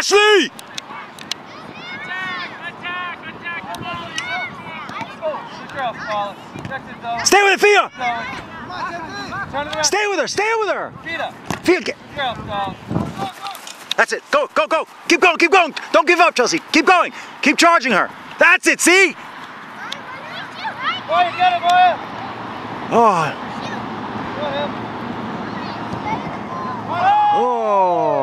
Ashley! Stay with it, Fia! Stay with her, stay with her! Fia, get. That's it, go, go, go! Keep going, keep going! Don't give up, Chelsea! Keep going! Keep charging her! That's it, see? Oh. Oh.